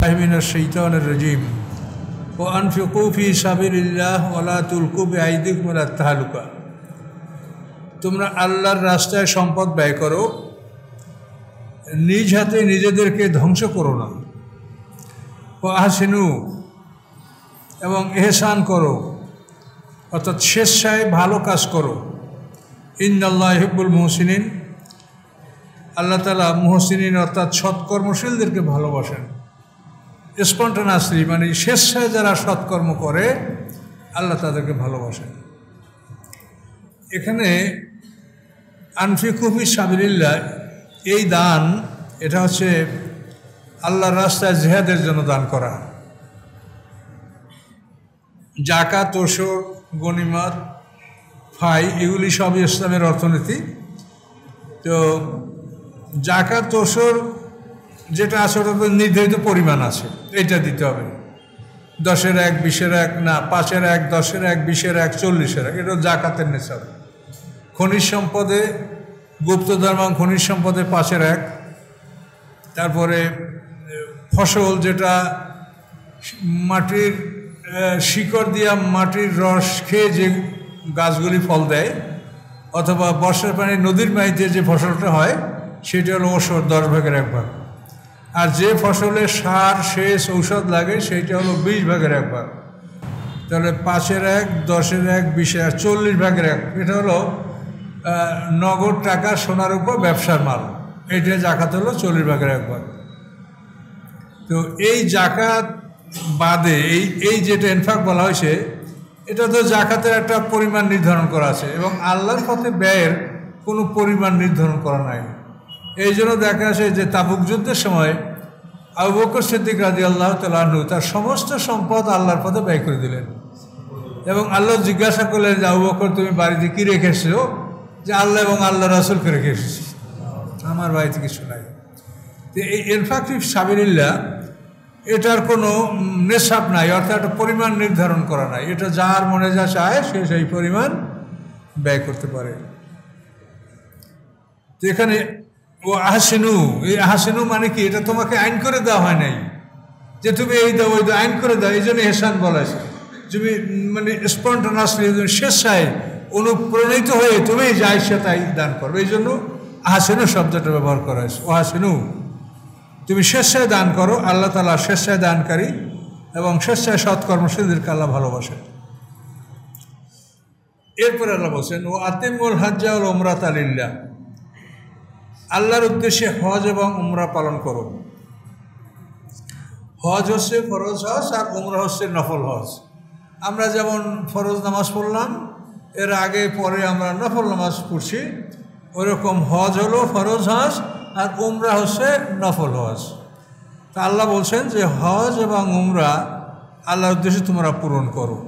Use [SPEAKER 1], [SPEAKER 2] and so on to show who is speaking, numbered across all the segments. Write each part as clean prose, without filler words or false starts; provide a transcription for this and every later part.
[SPEAKER 1] মিনাশ শাইতানির রাজিম ওয়া আনফিকু ফি সাবিলিল্লাহ ওয়া লা তুলকু বিআইদিকুম ইলা তাহলুকা। তোমরা আল্লাহর রাস্তায় সম্পদ ব্যয় করো, নিজ হাতে নিজেদেরকে ধ্বংস করো না। ওয়া আহসিনু, এবং এহসান করো, অর্থাৎ স্বেচ্ছায় ভালো কাজ করো। ইন্নাল্লাহা ইউহিব্বুল মুহসিনিন, আল্লাহ তাআলা মুহসিনিন অর্থাৎ সৎকর্মশীলদেরকে ভালোবাসেন। স্পন্টানাসলি মানে স্বেচ্ছায় যারা সৎকর্ম করে আল্লাহ তাদেরকে ভালোবাসেন। এখানে আনফিকু ফি সাবিলিল্লাহ, এই দান এটা হচ্ছে আল্লাহর রাস্তায় জিহাদের জন্য দান করা। জাকাত, ওসর, গনিমত, ফাই এগুলি সবই ইসলামের অর্থনীতি। তো জাকাত, ওসর যেটা আছে ওটা তো নির্ধারিত পরিমাণ আছে, এটা দিতে হবে। 10-এর 1, 20-এর 1 না, 5-এর 1, 10-এর 1, 20-এর 1, 40-এর 1, এটা জাকাতের নিসাব। খনিজ সম্পদে, গুপ্তধন এবং খনিজ সম্পদে 5-এর 1। তারপরে ফসল যেটা মাটির শিকড় দিয়া মাটির রস খেয়ে যে গাছগুলি ফল দেয়, অথবা বর্ষার পানি নদীর পানিতে যে ফসলটা হয় সেটা হলো ওষুধ 10 ভাগের 1 ভাগ। আর যে ফসলে সার, সেচ, ঔষধ লাগে সেইটা হলো 20 ভাগের 1 ভাগ। তাহলে 5-এর 1, 10-এর 1, 20-এর 1, 40 ভাগের 1, এটা হলো নগদ টাকা, সোনার উপর ব্যবসার মাল। এইটা জাকাত হলো 40 ভাগের 1 ভাগ। তো এই জাকাত বাদে এই যেটা ইনফাক বলা হয়েছে, এটা তো জাকাতের একটা পরিমাণ নির্ধারণ করা আছে এবং আল্লাহর পথে ব্যয়ের কোনো পরিমাণ নির্ধারণ করা নাই। এই জন্য দেখা আছে যে তাবুক যুদ্ধের সময় আবু বকর সিদ্দিক রাদিয়াল্লাহু তাআলা আনহু তার সমস্ত সম্পদ আল্লাহর পথে ব্যয় করে দিলেন এবং আল্লাহ জিজ্ঞাসা করলেন যে আবু বকর, তুমি বাড়িতে কী রেখে এসেছো? যে আল্লাহ এবং আল্লাহ রাসূলকে রেখে এসেছি, আমার বাড়িতে কিছু নাই। তো এই ইনফাক ফি সাবিলিল্লাহ এটার কোনো নেশাব নাই, অর্থাৎ একটা পরিমাণ নির্ধারণ করা নাই। এটা যার মনে যা চায় সে সেই পরিমাণ ব্যয় করতে পারে। তো এখানে ও আহসিনু, এই আহসিনু মানে কি? এটা তোমাকে আইন করে দেওয়া হয় নাই যে তুমি এই দাও ওই দাও, আইন করে দাও। এই জন্য এহসান বলা আছে। তুমি মানে স্পন্টানাসলি স্বেচ্ছায় অনুপ্রাণিত হয়ে তুমি যা ইচ্ছা তাই দান করবে, এই জন্য আহসিনু শব্দটা ব্যবহার করা হয়েছে। ও আহসিনু, তুমি স্বেচ্ছায় দান করো। আল্লাহ তাআলা স্বেচ্ছায় দানকারী এবং স্বেচ্ছায় সৎকর্মশীলদেরকে আল্লাহ ভালোবাসেন। এরপরে আল্লাহ বলছেন ও আতিমুল হাজ্জা ওয়াল উমরাতা লিল্লাহ, আল্লাহর উদ্দেশ্যে হজ এবং উমরা পালন করো। হজ হচ্ছে ফরজ হজ আর উমরা হচ্ছে নফল হজ। আমরা যেমন ফরজ নামাজ পড়লাম, এর আগে পরে আমরা নফল নামাজ পড়ছি, ওইরকম হজ হলো ফরজ হজ আর উমরা হচ্ছে নফল হজ। তা আল্লাহ বলছেন যে হজ এবং উমরা আল্লাহর উদ্দেশ্যে তোমরা পূরণ করো।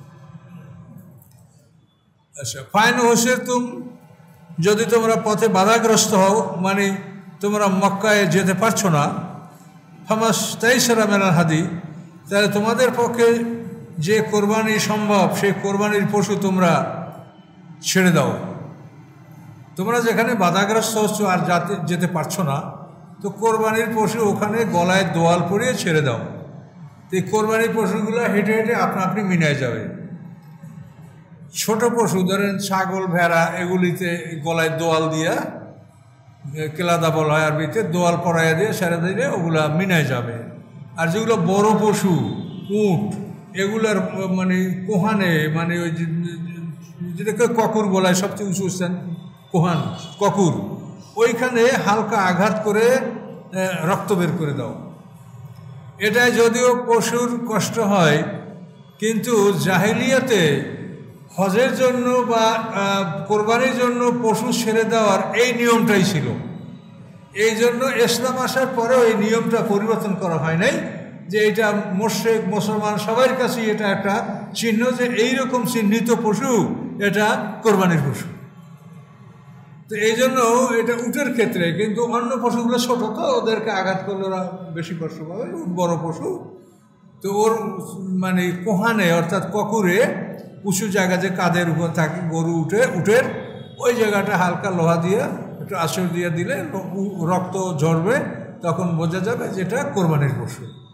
[SPEAKER 1] আচ্ছা, ফাইন হচ্ছে যদি তোমরা পথে বাধাগ্রস্ত হও, মানে তোমরা মক্কায় যেতে পারছো না, ফামাস তাইসারা মিনাল হাদি, তাহলে তোমাদের পক্ষে যে কোরবানি সম্ভব সেই কোরবানির পশু তোমরা ছেড়ে দাও। তোমরা যেখানে বাধাগ্রস্ত হচ্ছ আর যেতে পারছো না, তো কোরবানির পশু ওখানে গলায় দোয়াল পরিয়ে ছেড়ে দাও। তো এই কোরবানির পশুগুলো হেঁটে হেঁটে আপনি মিনায় যাবে। ছোট পশু ধরেন ছাগল, ভেড়া, এগুলিতে গলায় দোয়াল দিয়া, কেলাদা বলা হয় আরবিতে, দোয়াল পরাইয়া দিয়ে ছেড়ে দিলে ওগুলা মিনায় যাবে। আর যেগুলো বড় পশু, উট, এগুলার মানে কোহানে, মানে ওই যেটাকে ককুর বলায়, সবচেয়ে উঁচু স্থান কোহান, ককুর, ওইখানে হালকা আঘাত করে রক্ত বের করে দাও। এটা যদিও পশুর কষ্ট হয়, কিন্তু জাহেলিয়াতে হজের জন্য বা কোরবানির জন্য পশু ছেড়ে দেওয়ার এই নিয়মটাই ছিল। এই জন্য ইসলাম আসার পরেও এই নিয়মটা পরিবর্তন করা হয় নাই, যে এটা মুশরিক মুসলমান সবার কাছেই এটা একটা চিহ্ন যে এইরকম চিহ্নিত পশু এটা কোরবানির পশু। তো এই জন্য এটা উটের ক্ষেত্রে, কিন্তু অন্য পশুগুলো ছোটো, তো ওদেরকে আঘাত করলে ওরা বেশি কষ্ট পাবে। বড় পশু তো ওর মানে কোহানে অর্থাৎ ককুরে উঁচু জায়গা যে কাদের উপর থাকে গরু উটের ওই জায়গাটা হালকা লোহা দিয়ে একটু আঁচড় দিয়ে দিলে রক্ত ঝরবে, তখন বোঝা যাবে যেটা কোরবানির পশু।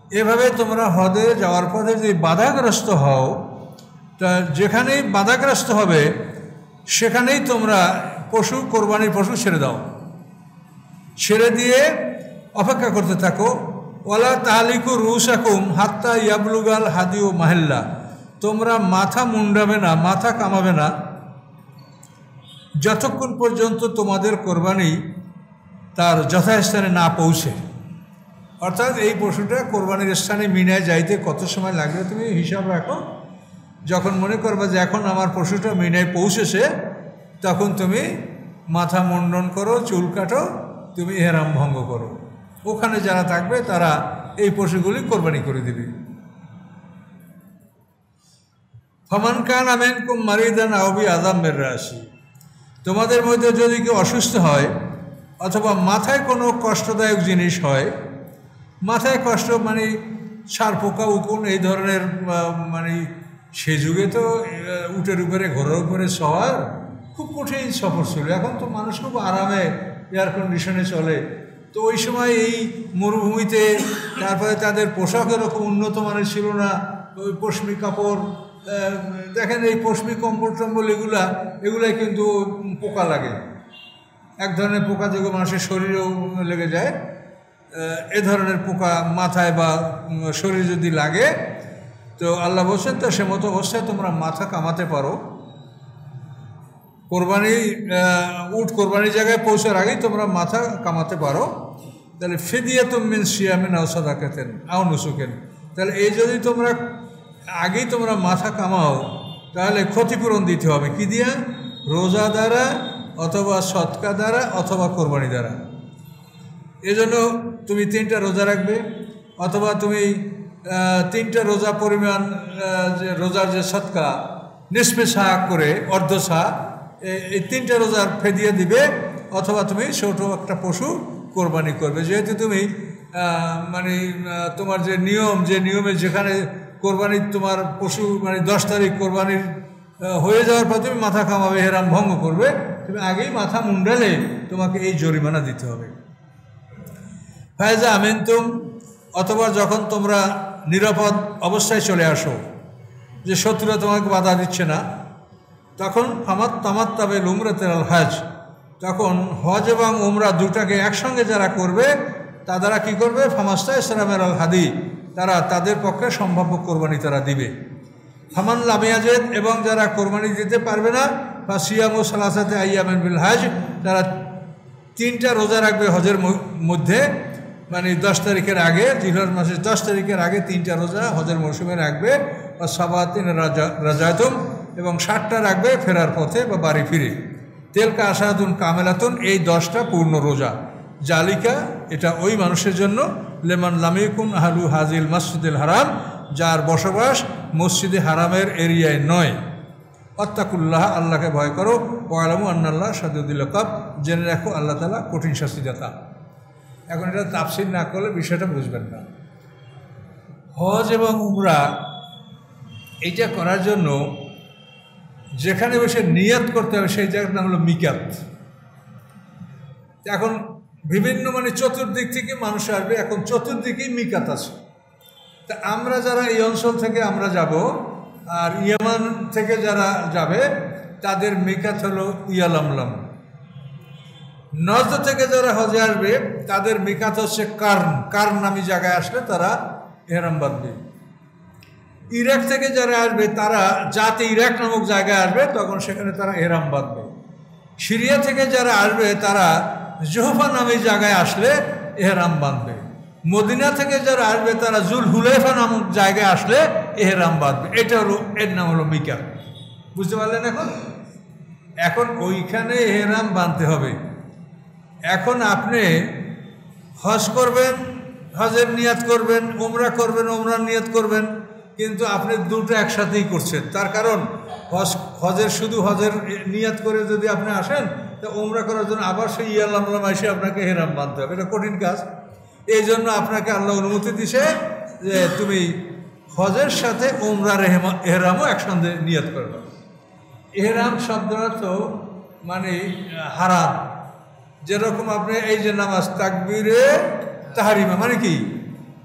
[SPEAKER 1] এভাবে তোমরা হজে যাওয়ার পথে যদি বাধাগ্রস্ত হও, তা যেখানেই বাধাগ্রস্ত হবে সেখানেই তোমরা পশু, কোরবানির পশু ছেড়ে দাও, ছেড়ে দিয়ে অপেক্ষা করতে থাকো। ওয়ালা তাহলিকু রুসাকুম হাত্তা ইয়াবলুগাল হাদিউ মাহিল্লা, তোমরা মাথা মুন্ডাবে না, মাথা কামাবে না যতক্ষণ পর্যন্ত তোমাদের কোরবানি তার যথাস্থানে না পৌঁছে। অর্থাৎ এই পশুটা কোরবানির স্থানে মিনায় যাইতে কত সময় লাগবে তুমি হিসাব রাখো। যখন মনে করবে যে এখন আমার পশুটা মিনায় পৌঁছেছে, তখন তুমি মাথা মুন্ডন করো, চুল কাটো, তুমি ইহরাম ভঙ্গ করো। ওখানে যারা থাকবে তারা এই পশুগুলি কোরবানি করে দিবে। ফামান কানা মিনকুম মারিদান আও বিআযামির রাসি, তোমাদের মধ্যে যদি কেউ অসুস্থ হয় অথবা মাথায় কোনো কষ্টদায়ক জিনিস হয়, মাথায় কষ্ট মানে সার পোকা উকুন এই ধরনের, মানে সে যুগে তো উটের উপরে ঘোড়ার উপরে সওয়ার খুব কঠিন সফর ছিল। এখন তো মানুষ খুব আরামে এয়ার কন্ডিশনে চলে। তো ওই সময় এই মরুভূমিতে, তারপরে তাদের পোশাক এরকম উন্নত মানের ছিল না, ওই পশমি কাপড়, দেখেন এই পশমি কম্বল টম্বল এগুলাই কিন্তু পোকা লাগে, এক ধরনের পোকা যেগুলো মানুষের শরীরেও লেগে যায়। এ ধরনের পোকা মাথায় বা শরীরে যদি লাগে, তো আল্লাহ বলছেন তো সে মতো অবস্থায় তোমরা মাথা কামাতে পারো। কোরবানি উট কোরবানির জায়গায় পৌঁছার আগেই তোমরা মাথা কামাতে পারো। তাহলে ফিদিয়াতুম মিন সিয়ামিন আও সাদাকাতিন আও নুসুকিন, তাহলে এই যদি তোমরা আগেই তোমরা মাথা কামাও, তাহলে ক্ষতিপূরণ দিতে হবে কি দিয়া? রোজা দ্বারা অথবা সৎকা দ্বারা অথবা কোরবানি দ্বারা। এজন্য তুমি 3টা রোজা রাখবে, অথবা তুমি 3টা রোজা পরিমাণ যে রোজার যে সৎকা নিসফে সা করে অর্ধ সা, এই 3টা রোজার ফেদিয়া দিবে, অথবা তুমি ছোট একটা পশু কোরবানি করবে। যেহেতু তুমি মানে তোমার যে নিয়মে যেখানে কোরবানির তোমার পশু মানে 10 তারিখ কোরবানির হয়ে যাওয়ার পর তুমি মাথা কামাবে, হেরাম ভঙ্গ করবে, তুমি আগেই মাথা মুন্ডালে তোমাকে এই জরিমানা দিতে হবে। ফায়জা আমিনতুম, অথবা যখন তোমরা নিরাপদ অবস্থায় চলে আসো, যে শত্রুরা তোমাকে বাধা দিচ্ছে না, তখন তামাত্তাবে উমরাতুল হজ, তখন হজ এবং উমরা দুটাকে একসঙ্গে যারা করবে তারা কি করবে? ফামাস্তা ইসলামের আল হাদি, তারা তাদের পক্ষে সম্ভাব্য কোরবানি তারা দিবে। ফামান লাম ইয়াজিদ, এবং যারা কোরবানি দিতে পারবে না, বা সিয়ামু সালাসাতে আইয়ামিন বিল হজ, তারা 3টা রোজা রাখবে হজের মধ্যে, মানে 10 তারিখের আগে, জিলহজ মাসের 10 তারিখের আগে 3টা রোজা হজের মৌসুমে রাখবে। বা সাবাতিন রাজাতুম, এবং 60টা রাখবে ফেরার পথে বা বাড়ি ফিরে। তেলকা আশাতুন কামেলাতুন, এই 10টা পূর্ণ রোজা। জালিকা, এটা ওই মানুষের জন্য, লেমান লামিকুন আহলু হাজিল মসজিদুল হারাম, যার বসবাস মসজিদে হারামের এরিয়ায় নয়। অত্তাকুল্লাহ, আল্লাহকে ভয় করো। ওয়ালামু আন্নাল্লাহ শাদীদুল ইকাব, জেনে রাখো আল্লাহ তাআলা কঠিন শাস্তিদাতা। এখন এটা তাফসীর না করলে বিষয়টা বুঝবেন না। হজ এবং উমরা এইটা করার জন্য যেখানে বসে নিয়াত করতে হবে সেই জায়গার নাম হলো মিকাত। এখন বিভিন্ন মানে চতুর্দিক থেকে মানুষ আসবে, এখন চতুর্দিকেই মিকাত আছে। তা আমরা যারা এই অঞ্চল থেকে আমরা যাব, আর ইয়ামান থেকে যারা যাবে তাদের মিকাত হলো ইয়ালামলাম। নজদ থেকে যারা হজে আসবে তাদের মিকাত হচ্ছে কার্ন নামী জায়গায় আসলে তারা ইহরাম বাঁধবে। ইরাক থেকে যারা আসবে তারা জাতে ইরাক নামক জায়গায় আসবে, তখন সেখানে তারা ইহরাম বাঁধবে। সিরিয়া থেকে যারা আসবে তারা জোহফা নামী জায়গায় আসলে ইহরাম বাঁধবে। মদিনা থেকে যারা আসবে তারা জুল হুলাইফা নামক জায়গায় আসলে ইহরাম বাঁধবে। এটা হলো, এর নাম হলো মিকাত। বুঝতে পারলেন? এখন ওইখানে ইহরাম বাঁধতে হবে। এখন আপনি হজ করবেন, হজের নিয়াত করবেন, উমরা করবেন, উমরার নিয়াত করবেন, কিন্তু আপনি দুটো একসাথেই করছেন। তার কারণ শুধু হজের নিয়াত করে যদি আপনি আসেন, তা উমরা করার জন্য আবার সেই ইয়ালামলাম এসে আপনাকে ইহরাম বাঁধতে হবে। এটা কঠিন কাজ। এই জন্য আপনাকে আল্লাহ অনুমতি দিছে যে তুমি হজের সাথে উমরার ইহরামও একসঙ্গে নিয়াত করবে। ইহরাম শব্দটা তো মানে হারাম। যেরকম আপনি এই যে নামাজ তাকবীরে তাহরিমা মানে কি?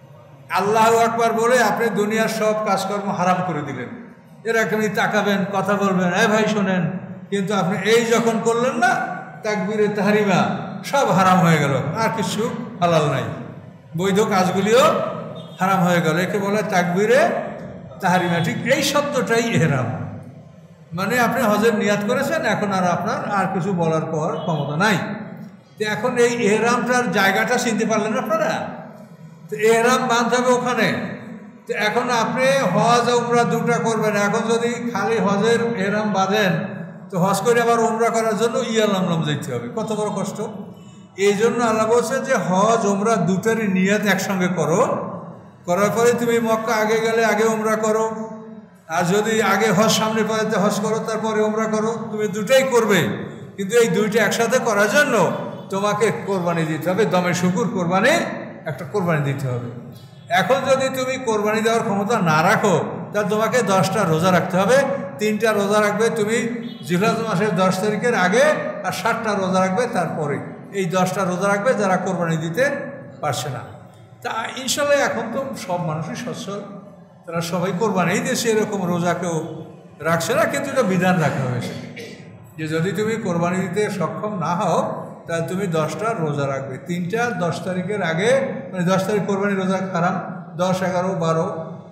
[SPEAKER 1] আল্লাহু আকবার বলে আপনি দুনিয়ার সব কাজকর্ম হারাম করে দিলেন। এরকমই তাকাবেন, কথা বলবেন, ভাই শোনেন, কিন্তু আপনি এই যখন করলেন না তাকবীরে তাহরিমা, সব হারাম হয়ে গেল, আর কিছু হালাল নাই, বৈধ কাজগুলিও হারাম হয়ে গেল। একে বলে তাকবীরে তাহরিমা। ঠিক এই শব্দটাই ইহরাম, মানে আপনি হজের নিয়াত করেছেন, এখন আর আপনার আর কিছু বলার পর ক্ষমতা নাই। তো এখন এই ইহরামটার জায়গাটা চিনতে পারলেন আপনারা? তো ইহরাম বাঁধতে হবে ওখানে। তো এখন আপনি হজ উমরা দুটা করবেন, এখন যদি খালি হজের ইহরাম বাঁধেন তো হজ করে আবার উমরা করার জন্য ইয়ালাম যেতে হবে, কত বড় কষ্ট। এই জন্য আল্লাহ বলছে যে হজ উমরা দুটারই নিয়াত একসঙ্গে করো, করার পরে তুমি মক্কা আগে গেলে আগে উমরা করো, আর যদি আগে হজ সামনে পড়েতে হজ করো, তারপরে উমরা করো, তুমি দুটাই করবে। কিন্তু এই দুইটা একসাথে করার জন্য তোমাকে কোরবানি দিতে হবে, দমে শুকুর কোরবানি, একটা কোরবানি দিতে হবে। এখন যদি তুমি কোরবানি দেওয়ার ক্ষমতা না রাখো তাহলে তোমাকে 10টা রোজা রাখতে হবে। 3টা রোজা রাখবে তুমি জিলহজ মাসের 10 তারিখের আগে, আর 7টা রোজা রাখবে তারপরে। এই 10টা রোজা রাখবে যারা কোরবানি দিতে পারছে না। তা ইনশাল্লাহ এখন তো সব মানুষই সচ্ছল, তারা সবাই কোরবানি দিয়েছে, এরকম রোজা কেউ রাখছে না, কিন্তু এটা বিধান রাখা হয়েছে যে যদি তুমি কোরবানি দিতে সক্ষম না হও তাহলে তুমি 10টা রোজা রাখবে। 3টা 10 তারিখের আগে, মানে 10 তারিখ কোরবানি রোজা হারাম, 10, 11, 12,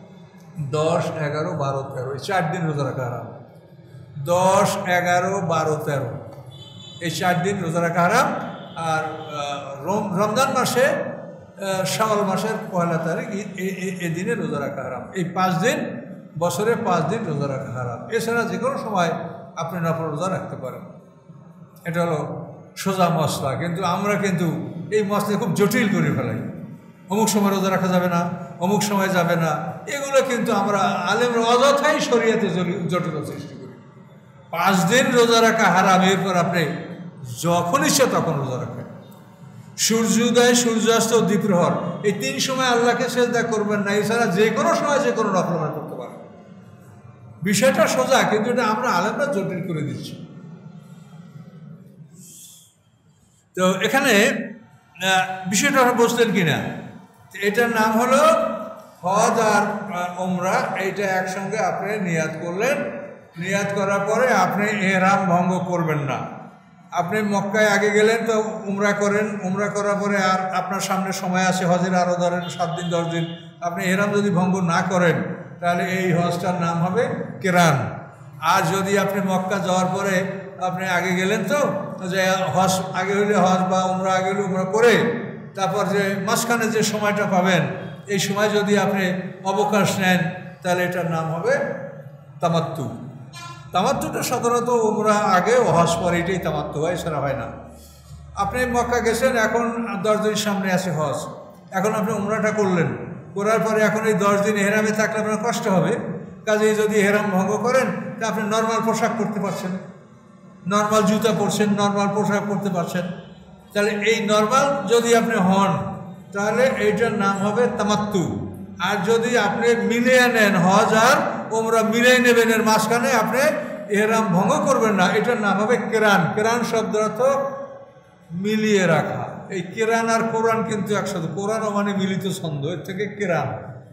[SPEAKER 1] 10, 11, 12, 13 এই 4 দিন রোজা রাখা হারাম। 10, 11, 12, 13 এই 4 দিন রোজা রাখা হারাম। আর রমজান মাসে শাওয়াল মাসের 1 তারিখ এই দিনে রোজা রাখা হারাম। এই 5 দিন, বছরে 5 দিন রোজা রাখা হারাম। এছাড়া যে কোনো সময় আপনি নফল রোজা রাখতে পারেন। এটা হলো সোজা মশলা। কিন্তু আমরা কিন্তু এই মশলা খুব জটিল করে ফেলাই, অমুক সময় রোজা রাখা যাবে না, অমুক সময় যাবে না, এগুলো কিন্তু আমরা আলেমরা অযথাই শরীয়তে জটিল সৃষ্টি করি। 5 দিন রোজা রাখা হারাম, এরপর আপনি যখন ইচ্ছে তখন রোজা রাখবেন। সূর্যোদয়, সূর্যাস্ত, দ্বীপ্রহর এই 3 সময় আল্লাহকে সেজদা করবেন না, এছাড়া যে কোনো সময় যে কোনো নফল করতে পারেন। বিষয়টা সোজা, কিন্তু এটা আমরা আলেমরা জটিল করে দিচ্ছি। তো এখানে বিষয়টা বুঝলেন কিনা? এটার নাম হলো হজ আর উমরা, এইটা একসঙ্গে আপনি নিয়াত করলেন। নিয়াত করার পরে আপনি ইহরাম ভঙ্গ করবেন না। আপনি মক্কায় আগে গেলেন তো উমরা করেন, উমরা করার পরে আর আপনার সামনে সময় আছে হজের, আরও ধরেন 7 দিন 10 দিন, আপনি ইহরাম যদি ভঙ্গ না করেন তাহলে এই হজটার নাম হবে কিরান। আর যদি আপনি মক্কা যাওয়ার পরে আপনি আগে গেলেন তো যে হজ আগে হইলে হজ বা উমরা আগে হলে উমরা করে, তারপর যে মাঝখানে যে সময়টা পাবেন এই সময় যদি আপনি অবকাশ নেন তাহলে এটার নাম হবে তামাত্তু। তামাত্তুটা সাধারণত উমরা আগে ও হজ পরে, এটাই তামাত্তু হয়, এছাড়া হয় না। আপনি মক্কা গেছেন, এখন 10 দিন সামনে আছে হজ, এখন আপনি উমরাটা করলেন, করার পরে এখন এই 10 দিন এহরামে থাকলে আপনার কষ্ট হবে। কাজেই যদি এহরাম ভঙ্গ করেন তা আপনি নর্মাল পোশাক পরতে পারছেন, নর্মাল জুতা পরছেন, নর্মাল পোশাক পরতে পারছেন। তাহলে এই নর্মাল যদি আপনি হন তাহলে এইটার নাম হবে তামাত্তু। আর যদি আপনি মিলিয়ে নেন, হজ আর উমরা মিলিয়ে নেবেন, এর মাঝখানে আপনি ইহরাম ভঙ্গ করবেন না, এটার নাম হবে কেরান। কেরান শব্দ অর্থ মিলিয়ে রাখা। এই কেরান আর কোরআন কিন্তু একসাথে, কোরআনও মানে মিলিত ছন্দ, এর থেকে কেরান।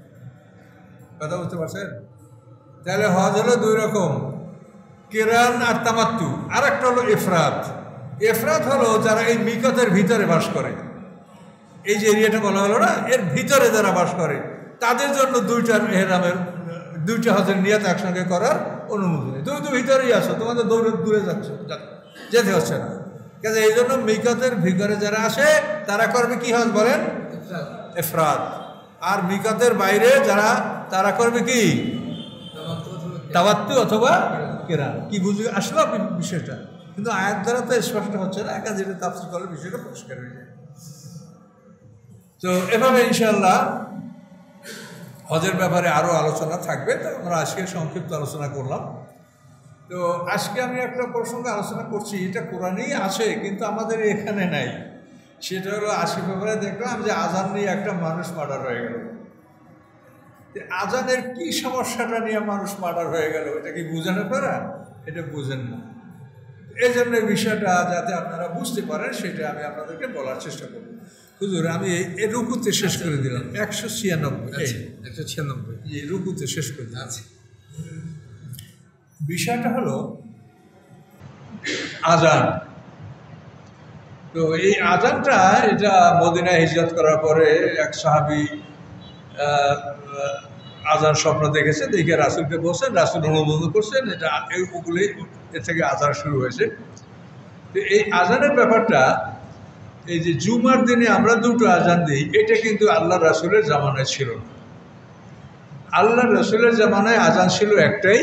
[SPEAKER 1] কথা বুঝতে পারছেন? তাহলে হজ হলো 2 রকম, কেরান আর তামাত্তু। আর একটা হলো ইফরাত। ইফরাত হলো যারা এই মিকাতের ভিতরে বাস করে, এই যে এরিয়াটা বলা হলো না, এর ভিতরে যারা বাস করে তাদের জন্য 2টা এহরামের 2টা হজের নিয়াত একসঙ্গে করার অনুমতি নেই। তুমি তো ভিতরেই আসো, তোমাদের দূরে যাচ্ছে, যেতে হচ্ছে না। কাজে এই জন্য মিকাতের ভিতরে যারা আসে তারা করবে কি হজ বলেন? ইফরাত। আর মিকাতের বাইরে যারা, তারা করবে কি? তাওয়াত্তু অথবা কেরান। কি বুঝে আসলো আপনি বিষয়টা? কিন্তু আয়াত দ্বারা তো স্পষ্ট হচ্ছে না, একা যেটা তাফসীর করলে বিষয়টা পরিষ্কার হয়ে যায়। তো এভাবে ইনশাআল্লাহ হজের ব্যাপারে আরও আলোচনা থাকবে, তো আমরা আজকে সংক্ষিপ্ত আলোচনা করলাম। তো আজকে আমি একটা প্রসঙ্গে আলোচনা করছি, এটা কোরআনেই আছে কিন্তু আমাদের এখানে নাই। সেটা হলো আজকে ব্যাপারে দেখলাম যে আজান নিয়ে একটা মানুষ মার্ডার হয়ে গেল। আজানের কি সমস্যাটা নিয়ে মানুষ মার্ডার হয়ে গেল, এটা কি বুঝেন আপনারা? এটা বুঝেন না। এই জন্য বিষয়টা যাতে আপনারা বুঝতে পারেন সেটা আমি আপনাদেরকে বলার চেষ্টা করব। হুজুর আমি এই রুকুতে শেষ করে দিলাম 196,
[SPEAKER 2] 196
[SPEAKER 1] রুকুতে শেষ করে দিলাম। বিষয়টা হলো আজান। তো এই আজানটা এটা মদিনায় হিজরত করার পরে এক সাহাবী আজান স্বপ্ন দেখেছে, দেখে রাসূলকে বলছেন, রাসূল অনুমোদন করছেন, এটা ওগুলি এর থেকে আজান শুরু হয়েছে। তো এই আজানের ব্যাপারটা, এই যে জুমার দিনে আমরা দুটো আজান দিই, এটা কিন্তু আল্লাহ রাসূলের জামানায় ছিল না। আল্লাহ রাসূলের জামানায় আজান ছিল একটাই,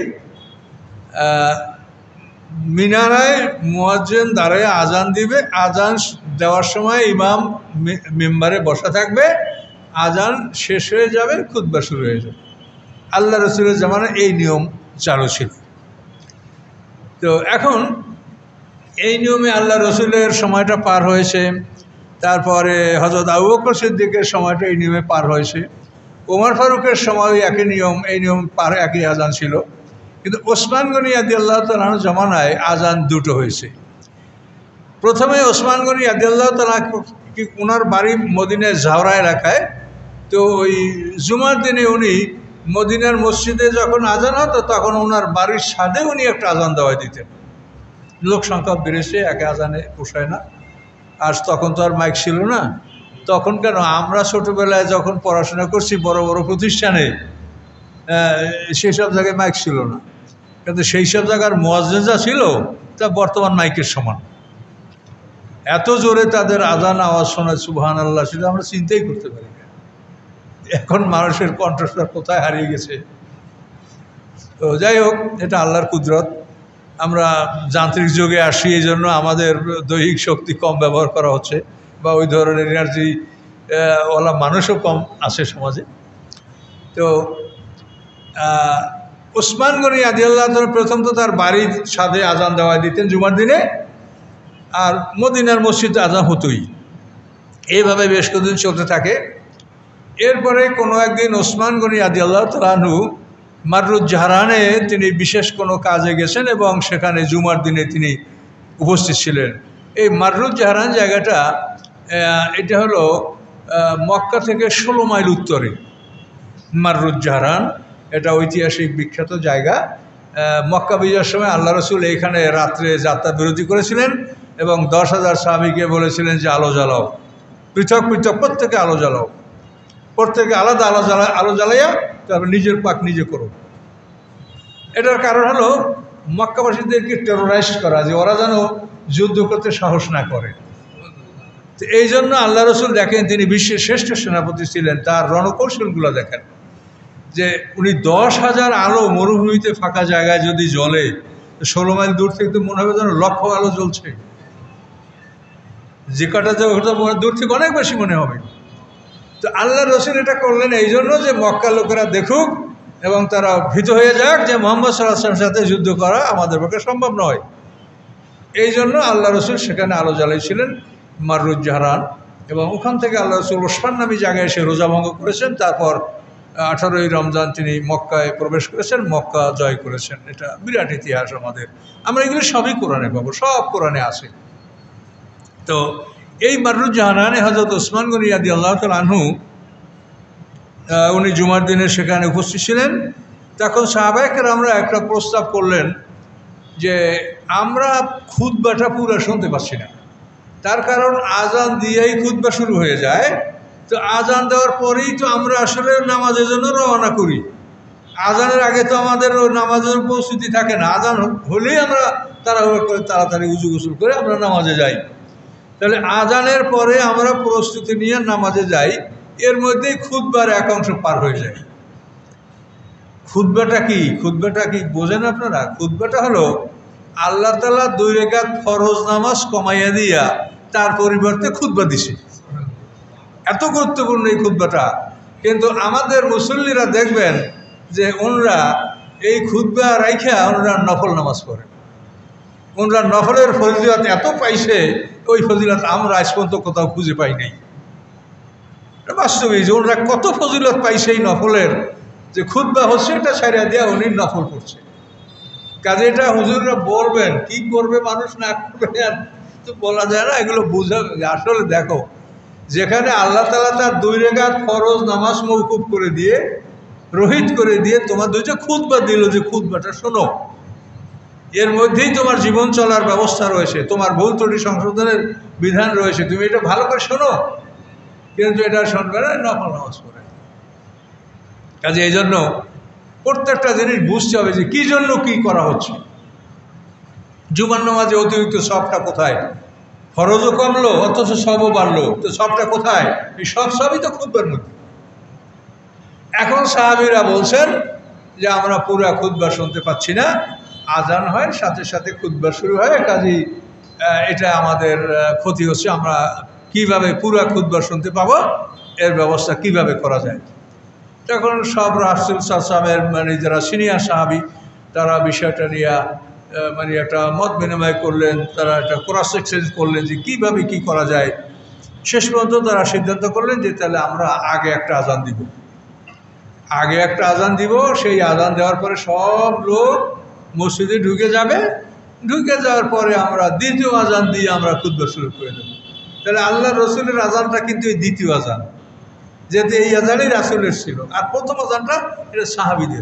[SPEAKER 1] মিনারায় মুয়াজ্জিন দাঁড়ায় আজান দিবে, আজান দেওয়ার সময় ইমাম মিম্বারে বসা থাকবে, আজান শেষ হয়ে যাবে, খুতবা শুরু হয়ে যাবে। আল্লাহ রাসূলের জামানায় এই নিয়ম চালু ছিল। তো এখন এই নিয়মে আল্লাহ রাসূলের সময়টা পার হয়েছে, তারপরে হযরত আবু বকর সিদ্দিকের সময়টা এই নিয়মে পার হয়েছে, ওমর ফারুকের সময় একই নিয়ম, এই নিয়ম পার, একই আজান ছিল। কিন্তু ওসমান গনি রাদিয়াল্লাহু তাআলা আনহুর জামানায় আজান দুটো হয়েছে। প্রথমে ওসমান গনি রাদিয়াল্লাহু তাআলা কি ওনার বাড়ি মদিনার জাওরা এলাকায়, তো ওই জুমার দিনে উনি মদিনার মসজিদে যখন আজান হতো তখন ওনার বাড়ির ছাদে উনি একটা আজান দেওয়াই দিতেন। লোক সংখ্যা বেড়েছে, একে আজানে পোষায় না। আর তখন তো আর মাইক ছিল না। তখন কেন, আমরা ছোটোবেলায় যখন পড়াশোনা করছি বড় বড় প্রতিষ্ঠানে, সেই সব জায়গায় মাইক ছিল না, কিন্তু সেই সব জায়গার মুয়াজ্জিন যা ছিল তা বর্তমান মাইকের সমান। এত জোরে তাদের আজান আওয়াজ শোনায়, সুবহানাল্লাহ, সেটা আমরা চিন্তাই করতে পারি না। এখন মানুষের কণ্ঠস্বর কোথায় হারিয়ে গেছে। তো যাই হোক, এটা আল্লাহর কুদরত। আমরা যান্ত্রিক যুগে আসি, এই জন্য আমাদের দৈহিক শক্তি কম ব্যবহার করা হচ্ছে, বা ওই ধরনের এনার্জি ওলা মানুষও কম আছে সমাজে। তো ওসমান গনি রাদিয়াল্লাহু তাআলা প্রথম তো তার বাড়ির ছাদে আজান দেওয়া দিতেন জুমার দিনে, আর মদিনার মসজিদে আজান হতোই। এইভাবে বেশ কিছুদিন চলতে থাকে। এরপরে কোনো একদিন ওসমান গনি রাদিয়াল্লাহু তাআলা আনহু মাররুজ জাহরানে তিনি বিশেষ কোনো কাজে গেছেন এবং সেখানে জুমার দিনে তিনি উপস্থিত ছিলেন। এই মাররুজ জাহরান জায়গাটা, এটা হলো মক্কা থেকে 16 মাইল উত্তরে মাররুজ জাহরান। এটা ঐতিহাসিক বিখ্যাত জায়গা। মক্কা বিজয়ের সময় আল্লাহ রাসূল এইখানে রাত্রে যাত্রা বিরতি করেছিলেন এবং 10,000 সাহাবীকে বলেছিলেন যে আলো জ্বালাও, পৃথক পৃথক প্রত্যেকে আলো জ্বালাও, প্রত্যেকে আলাদা আলো জ্বালাইয়া তারপর নিজের পাক নিজে করো। এটার কারণ হলো মক্কাবাসীদেরকে টেরোরাইজ করা, যে ওরা যেন যুদ্ধ করতে সাহস না করে। তো এই জন্য আল্লাহ রাসূল দেখেন, তিনি বিশ্বের শ্রেষ্ঠ সেনাপতি ছিলেন, তার রণকৌশলগুলো দেখেন, যে উনি 10,000 আলো মরুভূমিতে ফাঁকা জায়গায় যদি জ্বলে, 16 মাইল দূর থেকে তো মনে হবে যেন লক্ষ আলো জ্বলছে। যে কটা দূর থেকে অনেক বেশি মনে হবে। তো আল্লাহ রাসূল এটা করলেন এই জন্য যে মক্কার লোকেরা দেখুক এবং তারা ভীত হয়ে যাক যে মুহাম্মদ সাল্লাল্লাহু আলাইহি ওয়াসাল্লামের সাথে যুদ্ধ করা আমাদের পক্ষে সম্ভব নয়। এই জন্য আল্লাহ রাসূল সেখানে আলো জ্বালিয়েছিলেন মাররুজ জাহরান, এবং ওখান থেকে আল্লাহ রাসূল ওসমান নামী জায়গায় এসে রোজা ভঙ্গ করেছেন। তারপর 18ই রমজান তিনি মক্কায় প্রবেশ করেছেন, মক্কা জয় করেছেন। এটা বিরাট ইতিহাস আমাদের। আমরা এগুলো সবই কোরআনে পাবো, সব কোরআনে আছে। তো এই মাররুজ জাহরানে হযরত ওসমান গনি রাদিয়াল্লাহু তাআলা আনহু উনি জুমার দিনে সেখানে উপস্থিত ছিলেন। তখন সাহাবায়ে কেরামরা একটা প্রস্তাব করলেন যে আমরা খুতবাটা পুরো শুনতে পাচ্ছি না, তার কারণ আজান দিয়েই খুতবা শুরু হয়ে যায়। তো আজান দেওয়ার পরেই তো আমরা আসলে নামাজের জন্য রওনা করি, আজানের আগে তো আমাদের নামাজের প্রস্তুতি থাকে না। আজান হলেই আমরা তাড়াহুড়ো করে তাড়াতাড়ি উজু গোসল করে আমরা নামাজে যাই। তাহলে আজানের পরে আমরা প্রস্তুতি নিয়ে নামাজে যাই, এর মধ্যেই খুতবার এক অংশ পার হয়ে যায়। খুতবাটা কি? খুতবাটা কি বোঝেন আপনারা? খুতবাটা হলো আল্লাহ তাআলা 2 রাকাত ফরজ নামাজ কমাইয়া দিয়া তার পরিবর্তে খুতবা দিছে। এত গুরুত্বপূর্ণ এই খুতবাটা। কিন্তু আমাদের মুসল্লিরা দেখবেন যে ওনরা এই খুতবা রাইখা ওনরা নফল নামাজ পড়ে, ওনরা নফলের ফজিলত এত পাইছে, ওই ফজিলত আমরা আজ পর্যন্ত কোথাও খুঁজে পাই নাই। বাস্তবে যে ওনরা কত ফজিলত পাইছে এই নফলের, যে খুতবা হচ্ছে এটা ছাড়িয়া দেওয়া উনি নফল পড়ছে। কাজে এটা হুজুররা বলবেন, কি করবে মানুষ না করবে আর তো বলা যায় না, এগুলো বোঝা। আসলে দেখো যেখানে আল্লাহ তাআলা তার 2 রাকাত ফরজ নামাজ মওকুফ করে দিয়ে, রহিত করে দিয়ে তোমার দুইটা খুতবা দিল যে খুতবাটা শোনো, এর মধ্যেই তোমার জীবন চলার ব্যবস্থা রয়েছে, তোমার ভুল ত্রুটি সংশোধনের বিধান রয়েছে, তুমি এটা ভালো করে শোনো, কিন্তু এটা শুনবে না, নফল নামাজ পড়ে। কাজে এই জন্য প্রত্যেকটা জিনিস বুঝতে হবে যে কী জন্য কী করা হচ্ছে। জুমার নামাজে অতিরিক্ত সবটা কোথায়? ফরজও কমলো অথচ সবও বাড়লো, তো সবটা কোথায়? এই সবই তো খুতবার মধ্যে। এখন সাহাবীরা বলছেন যে আমরা পুরা খুতবা শুনতে পাচ্ছি না, আজান হয় সাথে সাথে খুতবা শুরু হয়, কাজেই এটা আমাদের ক্ষতি হচ্ছে, আমরা কিভাবে পুরা খুতবা শুনতে পাবো, এর ব্যবস্থা কিভাবে করা যায়। তখন সব রাসূল সাল্লাল্লাহু আলাইহি ওয়াসাল্লামের মানে যারা সিনিয়র সাহাবী তারা বিষয়টা নিয়ে মানে একটা মত বিনিময় করলেন, তারা একটা ক্রস এক্সচেঞ্জ করলেন যে কীভাবে কী করা যায়। শেষ পর্যন্ত তারা সিদ্ধান্ত করলেন যে তাহলে আমরা আগে একটা আজান দিব, সেই আজান দেওয়ার পরে সব লোক মসজিদে ঢুকে যাবে, ঢুকে যাওয়ার পরে আমরা দ্বিতীয় আজান দিয়ে আমরা খুতবা শুরু করে দেব। তাহলে আল্লাহ রসুলের আজানটা কিন্তু এই দ্বিতীয় আজান, যেহেতু এই আজানই রাসূলের ছিল, আর প্রথম আজানটা এটা সাহাবীদের।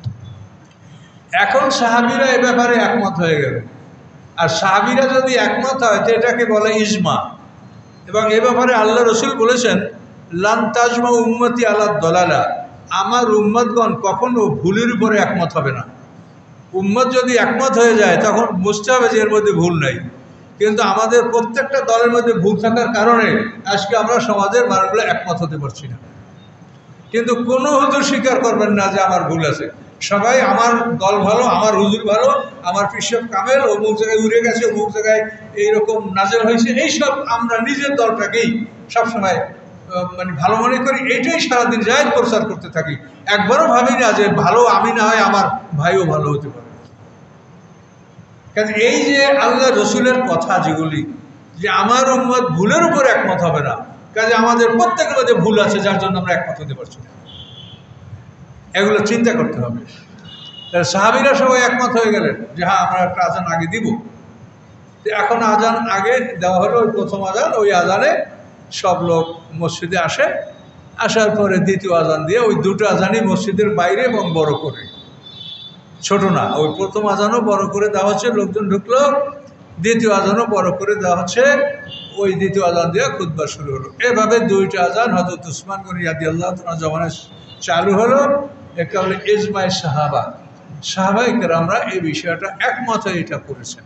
[SPEAKER 1] এখন সাহাবীরা এ ব্যাপারে একমত হয়ে গেল, আর সাহাবীরা যদি একমত হয় তো এটাকে বলে ইজমা। এবং এ ব্যাপারে আল্লাহ রসুল বলেছেন, লান তাজমা উম্মতি আলা দলালা, আমার উম্মতগণ কখনো ভুলের উপরে একমত হবে না। উম্মত যদি একমত হয়ে যায় তখন বুঝতে হবে যে এর মধ্যে ভুল নাই, কিন্তু আমাদের প্রত্যেকটা দলের মধ্যে ভুল থাকার কারণে আজকে আমরা সমাজের মানুষগুলো একমত হতে পারছি না। কিন্তু কোনো হুজুর স্বীকার করবেন না যে আমার ভুল আছে, সবাই আমার দল ভালো, আমার হুজুর ভালো, আমার পিসব কামেল অমুক জায়গায় উড়ে গেছে, অমুক জায়গায় এইরকম নাজেল হয়েছে, এইসব আমরা নিজের দলটাকেই সবসময় মানে ভালো মনে করি, এইটাই সারাদিন জায়েজ প্রচার করতে থাকি। একবারও ভাবি না যে ভালো আমি না হয় আমার ভাইও ভালো হতে পারে। কারণ এই যে আল্লাহ রসুলের কথা যেগুলি, যে আমার উম্মত ভুলের উপর একমত হবে না, কাজে আমাদের প্রত্যেকের মধ্যে ভুল আছে যার জন্য আমরা একমত হতে পারছি না, এগুলো চিন্তা করতে হবে। সাহাবীরা সবাই একমত হয়ে গেলেন যে হ্যাঁ আমরা একটা আজান আগে দিব। এখন আজান আগে দেওয়া হলো, ওই প্রথম আজান, ওই আজানে সব লোক মসজিদে আসে, আসার পরে দ্বিতীয় আজান দিয়ে, ওই দুটো আজানই মসজিদের বাইরে এবং বড় করে, ছোট না, ওই প্রথম আজানও বড় করে দেওয়া হচ্ছে, লোকজন ঢুকলো, দ্বিতীয় আজানও বড় করে দেওয়া হচ্ছে, ওই দ্বিতীয় আজান দিয়ে খুতবা শুরু হলো। এভাবে দুইটা আজান হযরত উসমান গনি রাদিয়াল্লাহু তাআলা জামানায় চালু হলো। একটা হলো ইজমায়ে সাহাবা, সাহাবায়ে কেরামরা এই বিষয়টা একমত হয়ে এটা করেছেন।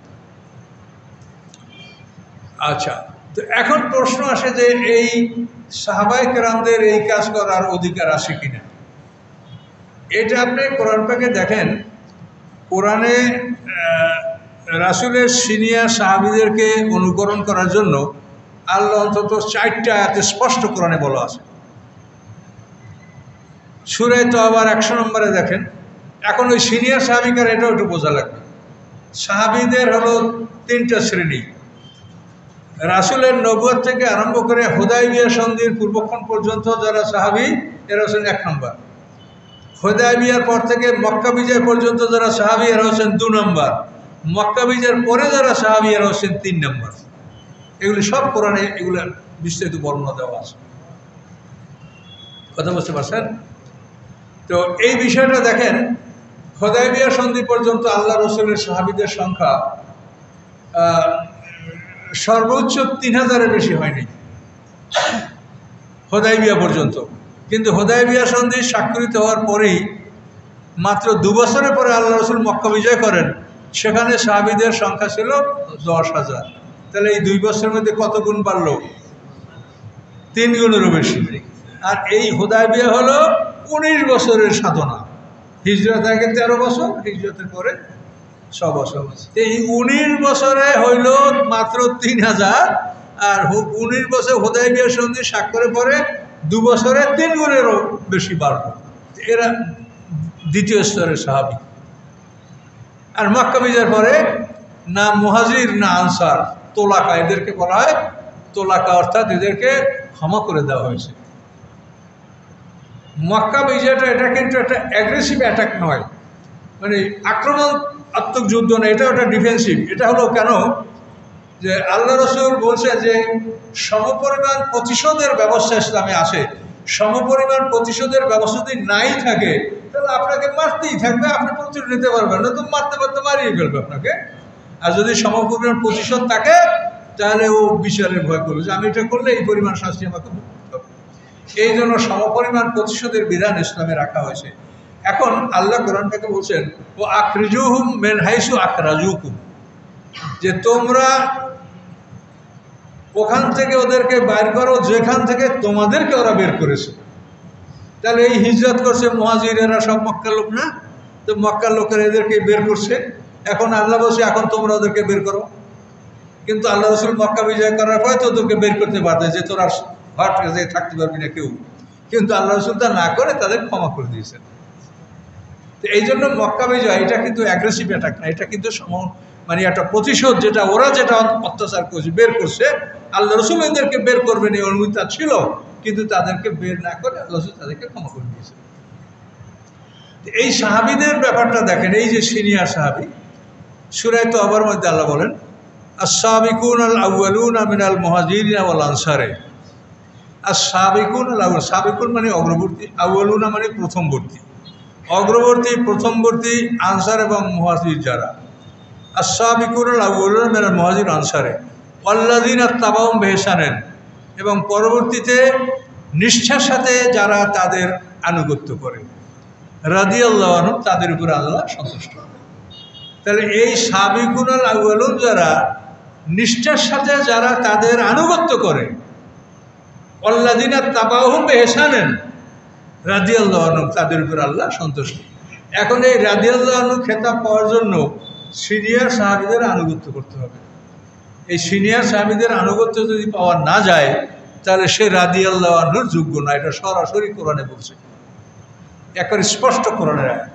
[SPEAKER 1] আচ্ছা, তো এখন প্রশ্ন আসে যে এই সাহাবায়ে কেরামদের এই কাজ করার অধিকার আছে কিনা। এটা আপনি কোরআন পাকে দেখেন, কোরআনে রাসূলের সিনিয়র সাহাবীদেরকে অনুকরণ করার জন্য আল্লাহ অন্তত 4টা আয়াতে স্পষ্ট কোরআনে বলা আছে। সূরা তাওবার 100 নম্বরে দেখেন। এখন ওই সিনিয়র সাহাবীকার এটাও একটু বোঝা লাগবে। সাহাবীদের হলো 3টা শ্রেণী। রাসূলের নবুয়ত থেকে আরম্ভ করে হুদায়বিয়া সন্ধির পূর্বক্ষণ পর্যন্ত যারা সাহাবী, এরা হচ্ছেন 1 নম্বর। হুদায়বিয়ার পর থেকে মক্কা বিজয় পর্যন্ত যারা সাহাবী, এরা হচ্ছেন 2 নম্বর। মক্কা বিজয়ের পরে যারা সাহাবী, এরা হচ্ছেন 3 নম্বর। এগুলি সব কোরআনে এগুলো বিস্তারিত বর্ণনা দেওয়া আছে। কথা বুঝতে পারছেন? তো এই বিষয়টা দেখেন, হুদায়বিয়া সন্ধি পর্যন্ত আল্লাহ রসুলের সাহাবীদের সংখ্যা সর্বোচ্চ 3000-এর বেশি হয়নি হুদায়বিয়া পর্যন্ত। কিন্তু হুদায়বিয়া সন্ধি স্বাক্ষরিত হওয়ার পরেই মাত্র 2 বছরের পরে আল্লাহ রসুল মক্কা বিজয় করেন, সেখানে সাহাবীদের সংখ্যা ছিল 10,000। তাহলে এই 2 বছরের মধ্যে কত গুণ বাড়ল? 3 গুণেরও বেশি। আর এই হুদায়বিয়া হলো 19 বছরের সাধনা। হিজরত আগে 13 বছর, হিজরতের পরে 6 বছর। এই 19 বছরে হইল মাত্র 3000, আর 19 বছর হুদায়বিয়া সন্ধি স্বাক্ষরের পরে 2 বছরে 3 গুণেরও বেশি বাড়ল। এরা দ্বিতীয় স্তরের সাহাবী। আর মক্কা বিজয়ের পরে না মুহাজির না আনসার, তোলাকা, এদেরকে বলা হয় তোলাকা, অর্থাৎ এদেরকে ক্ষমা করে দেওয়া হয়েছে। মক্কা বিজয়টা এটা কিন্তু একটা অ্যাগ্রেসিভ অ্যাটাক নয়, মানে আক্রমণাত্মক যুদ্ধ না, এটা একটা ডিফেন্সিভ। এটা হলো কেন যে আল্লাহ রসুল বলছে যে সমপরিমাণ প্রতিশোধের ব্যবস্থা ইসলামে আসে। সমপরিমাণ প্রতিশোধের ব্যবস্থা যদি নাই থাকে তাহলে আপনাকে মারতেই থাকবে, আপনি প্রতিশোধ নিতে পারবেন না, তো মারতে মারতে মারিয়ে ফেলবে আপনাকে। আর যদি সমপরিমাণ প্রতিশোধ থাকে তাহলে ও বিচারের ভয় করবে যে আমি এটা করলে এই পরিমাণ শাস্তি আমাকে ভুগতে হবে। এই জন্য সমপরিমাণ প্রতিশোধের বিধান ইসলামে রাখা হয়েছে। এখন আল্লাহ কোরআন থেকে বলছেন ও আখরিজুহুম মিন হাইসু আখরাজুকুম, যে তোমরা ওখান থেকে ওদেরকে বাইর করো যেখান থেকে তোমাদেরকে ওরা বের করেছে। তাহলে এই হিজরত করছে মুহাজিরেরা সব মক্কার লোক না, তো মক্কার লোকেরা এদেরকে বের করছে। এখন আল্লাহ বলছে এখন তোমরা ওদেরকে বের করো, কিন্তু আল্লাহ রসুল মক্কা বিজয় করার পরে তো ওদেরকে বের করতে পারবে যে তোরা ঘর কাছে থাকতে পারবি না কেউ, কিন্তু আল্লাহ রসুল তা না করে তাদের ক্ষমা করে দিয়েছেন। তো এই জন্য মক্কা বিজয় এটা কিন্তু অ্যাগ্রেসিভ অ্যাটাক না, এটা কিন্তু মানে একটা প্রতিশোধ, যেটা ওরা যেটা অত্যাচার করছে বের করছে, আল্লাহ রসুল এদেরকে বের করবেন এই অনুমতি ছিল, কিন্তু তাদেরকে বের না করে আল্লাহ রসুল তাদেরকে ক্ষমা করে দিয়েছে। এই সাহাবীদের ব্যাপারটা দেখেন, এই যে সিনিয়র সাহাবী, সূরা তাওবার মধ্যে আল্লাহ বলেন আস-সাবিকুন আল-আউয়ালুনা মিনাল মুহাজিরিন ওয়াল আনসারে। আস-সাবিকুন আল-আউয়াল, সাবিকুন মানে অগ্রবর্তী, আউয়ালুনা মানে প্রথমবর্তী, অগ্রবর্তী প্রথমবর্তী আনসার এবং মুহাজির যারা। আস-সাবিকুন আল-আউয়ালুনা মিনাল মুহাজিরিন আনসারে ওয়াল্লাযিনা তাবাউহুম বিইহসানিন, এবং পরবর্তীতে নিষ্ঠার সাথে যারা তাদের আনুগত্য করে, রাদিয়াল্লাহু আনহুম, তাদের উপর আল্লাহ সন্তুষ্ট। তাহলে এই সাবিকুন আল-আউয়ালুন যারা নিষ্ঠার সাথে যারা তাদের আনুগত্য করে, ওয়াল্লাযিনা তাবাউহুম বিইহসানিন রাদিয়াল্লাহু আনহুম, তাদের উপর আল্লাহ সন্তুষ্ট। এখন এই রাদিয়াল্লাহু আনহু খেতাব পাওয়ার জন্য সিনিয়র সাহাবীদের আনুগত্য করতে হবে। এই সিনিয়র সাহাবীদের আনুগত্য যদি পাওয়া না যায় তাহলে সে রাদিয়াল্লাহু আনহুর যোগ্য না। এটা সরাসরি কোরআনে বলছে, একবার স্পষ্ট কোরআনের আয়াত।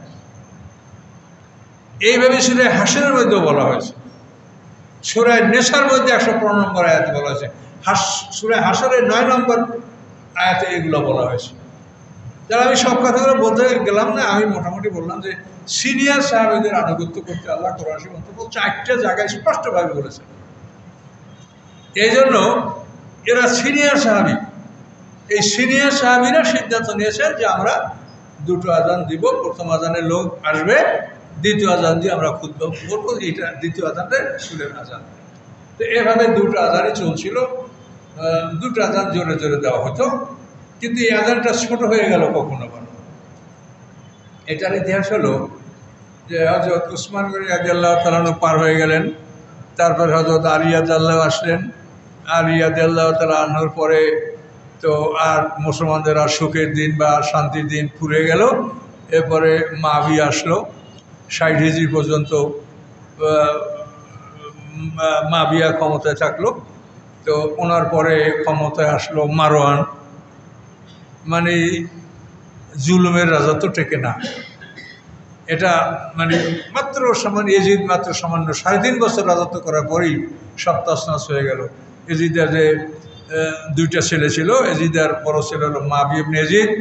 [SPEAKER 1] এইভাবে সূরা হাশরের মধ্যে বলা হয়েছে, সূরা নেসার মধ্যে 115 নম্বর আয়াতে বলা হয়েছে, সূরা হাশরের 9 নম্বর আয়াতে এগুলো বলা হয়েছে। তাহলে আমি সব কথাগুলো বলতে গেলাম না, আমি মোটামুটি বললাম যে সিনিয়র সাহাবীদের আনুগত্য করতে আল্লাহ কোরআন শরীফে 4টা জায়গায় স্পষ্টভাবে বলেছেন। এই জন্য এরা সিনিয়র সাহাবী, এই সিনিয়র সাহাবীরা সিদ্ধান্ত নিয়েছেন যে আমরা 2টো আজান দিব, প্রথম আজানের লোক আসবে, দ্বিতীয় আজান দিয়ে আমরা খুতবা পড়বো, এইটা দ্বিতীয় আজানটা সুরের আজান। তো এভাবে 2টো আজানই চলছিল, 2টো আজান জোরে জোরে দেওয়া হতো, কিন্তু এই আজানটা ছোট হয়ে গেল কখনো কখনো। এটার ইতিহাস হলো যে হযরত উসমান গনি রাদিয়াল্লাহু তাআলা আনহু পার হয়ে গেলেন, তারপর হযরত আলী রাদিয়াল্লাহু আসলেন, আলী রাদিয়াল্লাহু তাআলা আনহুর পরে তো আর মুসলমানদের আর সুখের দিন বা শান্তির দিন ফুরে গেল। এরপরে মুআবিয়া আসলো, 60 হিজরি পর্যন্ত মুআবিয়া ক্ষমতায় থাকলো। তো ওনার পরে ক্ষমতায় আসলো মারওয়ান, মানে জুলুমের রাজত্ব টেকে না। এটা মানে মাত্র সামান্য এজিদ মাত্র সামান্য 3.5 বছর রাজত্ব করার পরেই সব তছনছ হয়ে গেল। এজিদের যে 2টা ছেলে ছিল, এজিদের বড় ছেলে হলো মুআবিয়া ইবনে এজিদ।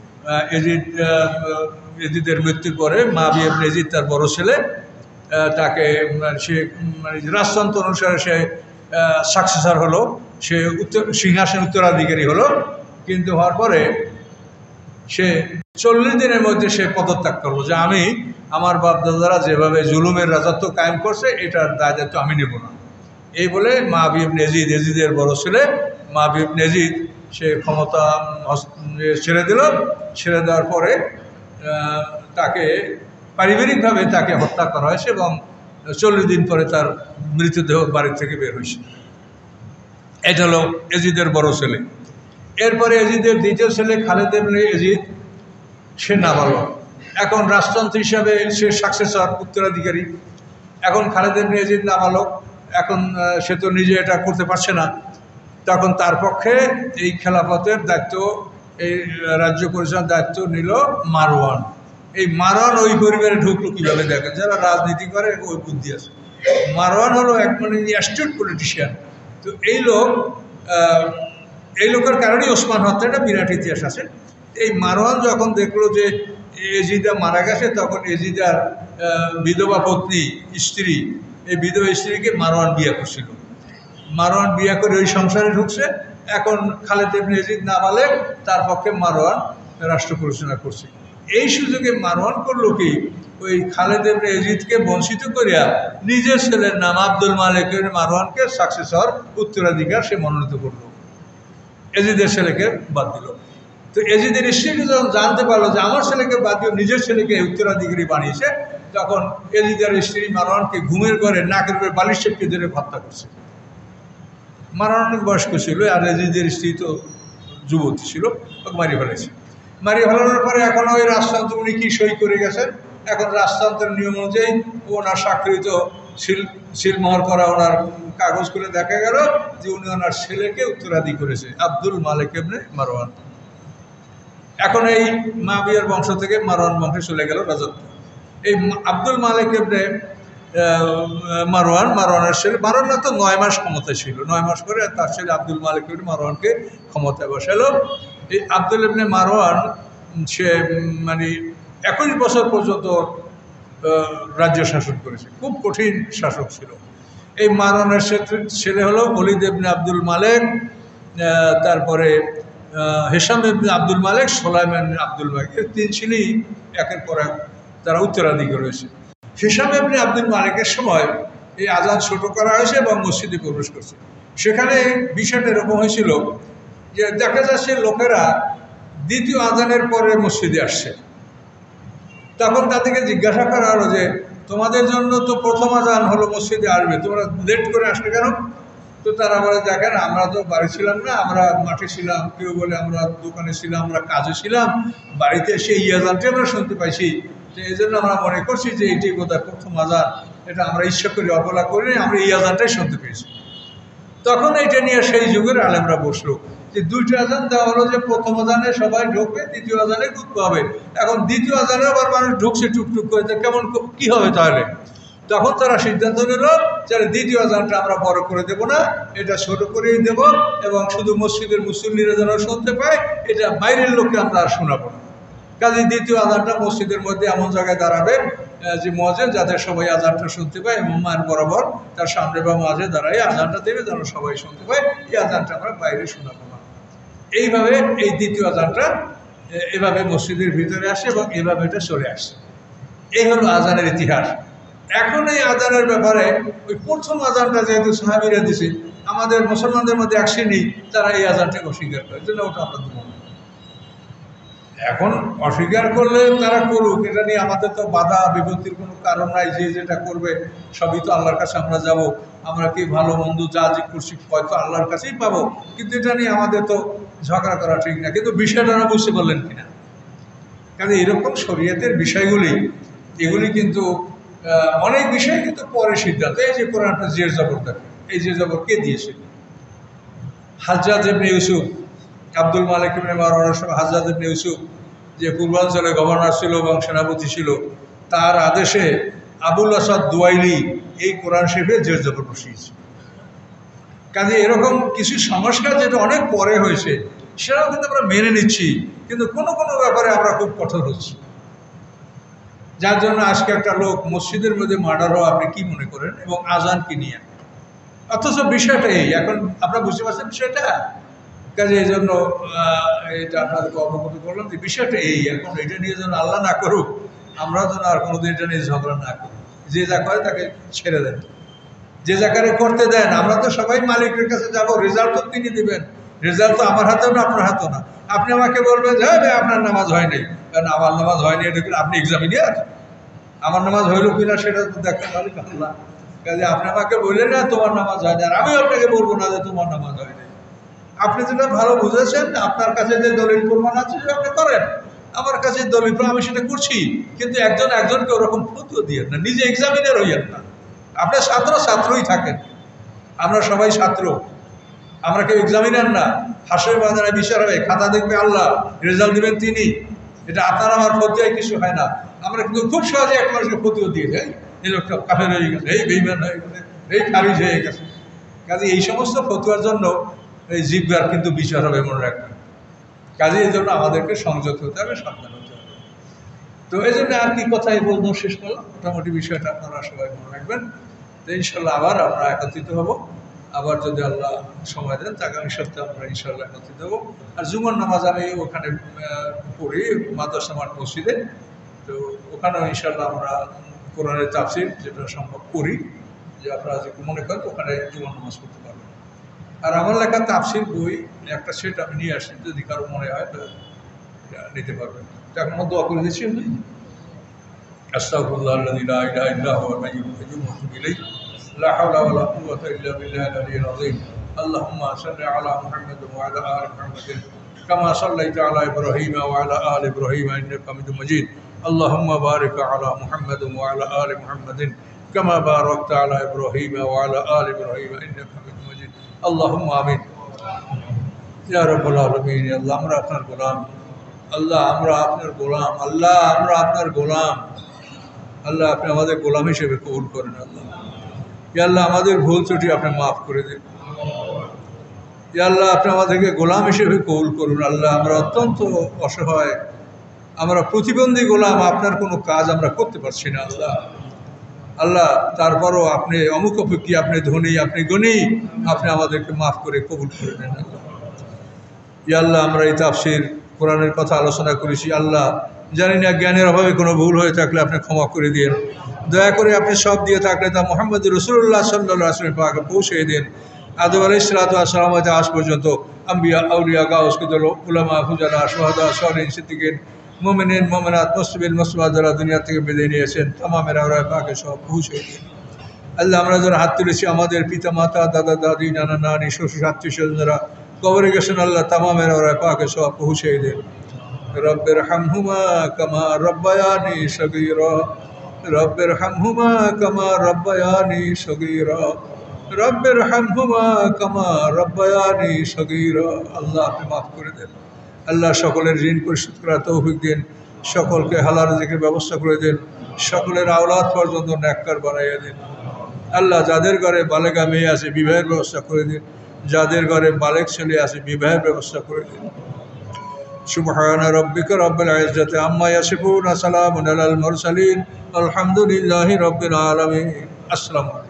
[SPEAKER 1] এজিদের মৃত্যুর পরে মুআবিয়া ইবনে এজিদ তার বড় ছেলে, তাকে সে মানে রাজতন্ত্র অনুসারে সে সাকসেসর হলো, সে সিংহাসন উত্তরাধিকারী হলো। কিন্তু হওয়ার পরে সে 40 দিনের মধ্যে সে পদত্যাগ করলো যে আমি আমার বাপদাদারা যেভাবে জুলুমের রাজত্ব কায়েম করছে এটার দায় দায়িত্ব আমি নেব না। এই বলে মুআবিয়া ইবনে এজিদ, এজিদের বড় ছেলে মুআবিয়া ইবনে এজিদ, সে ক্ষমতা ছেড়ে দিল। ছেড়ে দেওয়ার পরে তাকে পারিবারিকভাবে তাকে হত্যা করা হয়েছে এবং 40 দিন পরে তার মৃতদেহ বাড়ি থেকে বের হয়েছে। এটা হলো এজিদের বড় ছেলে। এরপরে এজিদের দ্বিতীয় ছেলে খালিদ ইবনে এজিদ, সে নাবালক, এখন রাজতন্ত্র হিসাবে সে সাকসেসর উত্তরাধিকারী। এখন খালিদ ইবনে এজিদ নাবালক, এখন সে তো নিজে এটা করতে পারছে না, তখন তার পক্ষে এই খেলাফতের দায়িত্ব, এই রাজ্য পরিচালনার দায়িত্ব নিল মারওয়ান। এই মারওয়ান ওই পরিবারে ঢুকলো কীভাবে দেখেন, যারা রাজনীতি করে ওই বুদ্ধি আছে। মারওয়ান হলো এক মানে অ্যাস্টুট পলিটিশিয়ান। তো এই লোকের কারণেই ওসমান হত্যাটা বিরাট ইতিহাস আছে। এই মারওয়ান যখন দেখলো যে এজিদা মারা গেছে, তখন এজিদার বিধবা পত্নী স্ত্রী, এই বিধবা স্ত্রীকে মারওয়ান বিয়ে করছিল। মারওয়ান বিয়ে করে ওই সংসারে ঢুকছে। এখন খালেদ ইবনে ইয়াজিদ নাবালেগ, তার পক্ষে মারওয়ান রাষ্ট্র পরিচালনা করছে। এই সুযোগে মারওয়ান করলো কি, ওই খালেদ ইবনে ইয়াজিদকে বঞ্চিত করিয়া নিজের ছেলের নাম আব্দুল মালিক মারওয়ানকে সাকসেসর, উত্তরাধিকার সে মনোনীত করলো, এজিদের ছেলেকে বাদ দিল। তো এজিদের স্ত্রীকে যখন জানতে পারলো যে আমার ছেলেকে বাদ দিয়ে নিজের ছেলেকে উত্তরাধিকারী বানিয়েছে, তখন এজিদের স্ত্রী মারওয়ানকে ঘুমের ঘরে নাকের উপরে বালিশ চেপকে ধরে হত্যা করছে। মারওয়ান অনেক বয়স্ক ছিল, আর এজিদের স্ত্রী তো যুবতী ছিল, ওকে মারিয়ে ফেলেছে। মারিয়ে ফেলানোর পরে এখন ওই রাজতন্ত্র উনি কি সই করে গেছেন, এখন রাজতন্ত্রের নিয়ম অনুযায়ী ওনার স্বাক্ষরিত সিলমোহর করা ওনার কাগজ করে দেখা গেল যে উনি ওনার ছেলেকে উত্তরাধিকারী করেছে, আব্দুল মালিক ইবনে মারওয়ান। এখন এই মাবিয়ার বংশ থেকে মারওয়ান বংশে চলে গেল রাজত্ব। এই আব্দুল মালিক ইবনে মারওয়ানের ছেলে, মারওয়ান তো 9 মাস ক্ষমতায় ছিল, 9 মাস করে তার ছেলে আব্দুল মালিক ইবনে মারওয়ানকে ক্ষমতায় বসালো। এই আব্দুল ইবনে মারওয়ান সে মানে 21 বছর পর্যন্ত রাজ্য শাসন করেছে, খুব কঠিন শাসক ছিল। এই মারওয়ানের ছেলে হলো ওলীদ ইবনে আব্দুল মালিক, তারপরে Hisham Ibn Abdul Malik, Sulaiman Ibn Abdul Malik, এই 3 ছেলেই একের পর এক তারা উত্তরাধিকারী রয়েছে। হিশাম ইবনে আব্দুল মালিকের সময় এই আজান ছোট করা হয়েছে এবং মসজিদে প্রবেশ করছে। সেখানে বিষয়টা এরকম হয়েছিল যে দেখা যাচ্ছে লোকেরা দ্বিতীয় আজানের পরে মসজিদে আসছে। তখন তাদেরকে জিজ্ঞাসা করা হলো যে তোমাদের জন্য তো প্রথম আজান হলো, মসজিদে আসবে, তোমরা লেট করে আসলে কেন? তো তারা বলে দেখেন আমরা তো বাড়ি ছিলাম না, আমরা মাঠে ছিলাম, কেউ বলে আমরা দোকানে ছিলাম, আমরা কাজে ছিলাম, বাড়িতে এসে এই আজানটি আমরা শুনতে পাইছি, তো এই জন্য আমরা মনে করছি যে এইটি বোধহয় প্রথম আজান, এটা আমরা ইচ্ছা করে অবহেলা করি, আমরা এই আজানটাই শুনতে পেয়েছি। তখন এইটা নিয়ে সেই যুগের আলেমরা বসলো যে 2টা আজান দেওয়া হলো, যে প্রথম আজানে সবাই ঢুকবে, দ্বিতীয় আজানে ঢুকতে হবে। এখন দ্বিতীয় আজানে আবার মানুষ ঢুকছে টুকটুক করে, কেমন কি হবে তাহলে? তখন তারা সিদ্ধান্ত নিল যে দ্বিতীয় আজানটা আমরা বড় করে দেব না, এটা ছোট করেই দেব, এবং শুধু মসজিদের মুসল্লিরা যেন শুনতে পায়, এটা বাইরের লোককে আমরা আর শোনাবো না। কাজে দ্বিতীয় আজানটা মসজিদের মধ্যে এমন জায়গায় দাঁড়াবে যে মুয়াজ্জিন যাতে সবাই আজানটা শুনতে পায়, এবং মায়ের বরাবর তার সামনে বা মাঝে দাঁড়ায় আজানটা দেবে যেন সবাই শুনতে পায়, এই আজানটা আমরা বাইরে শোনাবো না। এইভাবে এই দ্বিতীয় আজানটা এভাবে মসজিদের ভিতরে আসে এবং এভাবে এটা চলে আসে। এই হলো আজানের ইতিহাস। এখন এই আজানের ব্যাপারে ওই প্রথম আজানটা যেহেতু সাহাবীরা দিছে, আমাদের মুসলমানদের মধ্যে এক শ্রেণী তারা এই আজানটাকে অস্বীকার করে, জন্য ওটা আমরা দেবো না। এখন অস্বীকার করলে তারা করুক, এটা নিয়ে আমাদের তো বাধা বিপত্তির কোনো কারণ নাই। যে যেটা করবে সবই তো আল্লাহর কাছে আমরা যাব, আমরা কি ভালো মন্দ যা যে করছি হয়তো আল্লাহর কাছেই পাবো, কিন্তু এটা নিয়ে আমাদের তো ঝগড়া করা ঠিক না। কিন্তু বিষয়টা না বুঝতে পারলেন কিনা, কারণ এরকম শরীয়তের বিষয়গুলি এগুলি কিন্তু অনেক বিষয় কিন্তু পরে সিদ্ধান্ত। এই যে কোরআনটা জের জবর দেখেন, এই জের জবর কে দিয়েছে? হাজ্জাজ ইবনে ইউসুফ, আব্দুল মালিক ইবনে মারওয়ানের সময় হাজ্জাজ ইবনে ইউসুফ যে পূর্বাঞ্চলে গভর্নর ছিল এবং সেনাপতি ছিল, তার আদেশে আবুল আসাদ দুয়াইলি এই কোরআন শরীফে জের জবর বসিয়েছে। কাজে এরকম কিছু সংস্কার যেটা অনেক পরে হয়েছে সেটাও কিন্তু আমরা মেনে নিচ্ছি, কিন্তু কোনো কোনো ব্যাপারে আমরা খুব কঠোর হচ্ছি, যার জন্য আজকে একটা লোক মসজিদের মধ্যে মার্ডার হওয়া আপনি কি মনে করেন, এবং আজান কি নিয়ে? অথচ বিষয়টা এই, এখন আপনারা বুঝতে পারছেন বিষয়টা। কাজে এই জন্য এটা আপনাদেরকে অবগত করলাম যে বিষয়টা এই। এখন এটা নিয়ে যেন আল্লাহ না করুক, আমরা যেন আর কোনোদিন এটা নিয়ে ঝগড়া না করি। যে যা করে তাকে ছেড়ে দেন, যে জায়গায় করতে দেন। আমরা তো সবাই মালিকের কাছে যাব, রেজাল্ট তো তিনি দেবেন, রেজাল্ট তো আমার হাতেও না আপনার হাতেও না। আপনি আমাকে বলবেন যে হ্যাঁ আপনার নামাজ হয় নাই, কারণ আমার নামাজ হয়নি, এটা আপনি এক্সামিনিয়ার, আমার নামাজ হইল কিনা সেটা তো দেখতে পারি আল্লাহ। কাজে আপনি আমাকে বললেন না তোমার নামাজ হয় না, আর আমি আপনাকে বলবো না যে তোমার নামাজ হয় নাই। আপনি যেটা ভালো বুঝেছেন, আপনার কাছে যে দলিল প্রমাণ আছে সেটা আপনি করেন, আমার কাছে দলিল প্রমাণ আমি সেটা করছি, কিন্তু একজন একজনকে ওরকম ফতোয়া দিয়েন না, নিজে এক্সামিনার হইয়েন না। আপনার ছাত্রই থাকেন, আমরা সবাই ছাত্র, আমরা কেউ এক্সামিনার না। হাসরের ময়দানে বিচার হবে, খাতা দেখবে আল্লাহ, রেজাল্ট দেবেন তিনি। এটা আপনার আমার ফতোয়ায় কিছু হয় না। আমরা কিন্তু খুব সহজে এক মানুষকে ফতোয়া দিয়ে যাই, এই লোকটা কাফের হয়ে গেছে, এই বেঈমান হয়ে গেছে, এই খারিজ হয়ে গেছে। কাজে এই সমস্ত ফতোয়ার জন্য এই জিব্বার কিন্তু বিচার হবে, মনে রাখবেন। কাজে এই জন্য আমাদেরকে সংযত হতে হবে, সাবধান হতে হবে। তো এই জন্য আর কি কথাই বলবো, শেষ করলাম। মোটামুটি বিষয়টা আপনারা সবাই মনে রাখবেন। তো ইনশাল্লাহ আবার আমরা একত্রিত হব। আবার যদি আল্লাহ সময় দেন আগামী সপ্তাহে আমরা ইনশাআল্লাহ নথি দেবো। আর জুমার নামাজ আমি ওখানে পড়ি মাদ্রাসা মাঠ মসজিদে, তো ওখানেও ইনশাআল্লাহ আমরা কোরআনের তাফসির যেটা সম্ভব করি, যে আপনারা যে মনে করেন ওখানে জুমার নামাজ পড়তে পারবেন। আর আমার লেখা তাফসির বই একটা সেট আমি নিয়ে আসি, যদি কারো মনে হয় তো নিতে পারবেন। তো এখন দোয়া করে দিচ্ছি আমি। আস্তাগফিরুল্লাহ আল্লাযী লা ইলাহা ইল্লা হুয়াল হাইয়ুল কাইয়্যুম ওয়া আতুবু ইলাইহি লা হাওলা ওয়া লা কুওয়াতা ইল্লা বিল্লাহিল আলিয়্যিল আযীম। আল্লাহুম্মা সাল্লি আলা মুহাম্মাদ ওয়া আলা আলি মুহাম্মাদিন কামা সাল্লাইতা আলা ইব্রাহিম ওয়া আলা আলি ইব্রাহিম ইন্নাকা হামিদুম মাজিদ। আল্লাহুম্মা বারিক আলা মুহাম্মাদ ওয়া আলা আলি মুহাম্মাদিন কামা বারাকতা আলা ইব্রাহিম ওয়া আলা আলি ইব্রাহিম ইন্নাকা হামিদুম মাজিদ। আল্লাহুম্মা আমিন। ইয়া রাব্বাল আলামিন। আল্লাহ আমরা আপনার গোলাম, আল্লাহ আমরা আপনার গোলাম, আল্লাহ আমরা আপনার গোলাম। আল্লাহ আপনি আমাদের গোলাম হিসেবে কবুল করেন। আল্লাহ ইয়া আল্লাহ আমাদের ভুল ত্রুটি আপনি মাফ করে দিন। ইয়া আল্লাহ আপনি আমাদেরকে গোলাম হিসেবে কবুল করুন। আল্লাহ আমরা অত্যন্ত অসহায়, আমরা প্রতিবন্ধী গোলাম, আপনার কোনো কাজ আমরা করতে পারছি না। আল্লাহ আল্লাহ তারপরও আপনি অমুক অপেক্ষী, আপনি ধনী, আপনি গণী, আপনি আমাদেরকে মাফ করে কবুল করে নেন। আল্লাহ ইয়া আল্লাহ আমরা এই তাফসির কোরআনের কথা আলোচনা করেছি, আল্লাহ জানি না জ্ঞানের অভাবে কোনো ভুল হয়ে থাকলে আপনি ক্ষমা করে দিন। দয়া করে আপনি সব দিয়ে থাকলে তা মুহাম্মদ রাসূলুল্লাহ সাল্লাল্লাহু আলাইহি ওয়াসাল্লাম পাকে পৌঁছে দিন। আদম আলাইহিস সালাতু ওয়াস সালাম হতে আজ পর্যন্ত আম্বিয়া, আউলিয়া, গাউস, কুতুব, উলামা, ফুজালা, শুহাদা, সালিহিন, সিদ্দিকিন, মুমিনিন, মুমিনাত, মুসলিমিন, মুসলিমাত যারা দুনিয়া থেকে বিদায় নিয়েছেন তামামের আওরায় পাকে সব পৌঁছে দিন। আল্লাহ আমরা যারা হাত তুলেছি, আমাদের পিতা মাতা, দাদা দাদি, নানা নানি, শ্বশুর, আত্মীয় স্বজন যারা কবরে গেছেন, আল্লাহ তামামের আওরায় পাকে সব পৌঁছে দিন। রব্বির হামহুমা কামা রব্বায়ানি সগীরা, রব্বির হামহুমা কামা রব্বায়ানি সগীরা, রব্বির হামহুমা কামা রব্বায়ানি সগীরা। আল্লাহ আপনি মাফ করে দেন। আল্লাহ সকলের ঋণ পরিশোধ করার তৌফিক দিন, সকলকে হালাল রিজিকের ব্যবস্থা করে দেন, সকলের আওলাদ পর্যন্ত নেককার বানাইয়া দিন। আল্লাহ যাদের ঘরে বালেগা মেয়ে আছে বিবাহের ব্যবস্থা করে দিন, যাদের ঘরে বালেক ছেলে আছে বিবাহের ব্যবস্থা করে দিন। সুবহানা রাব্বিকা রাব্বিল ইজ্জাতি আম্মা ইয়াসিফুন, সালামুন আলাল মুরসালিন, আলহামদুলিল্লাহি রাব্বিল আলামিন। আসসালামু আলাইকুম।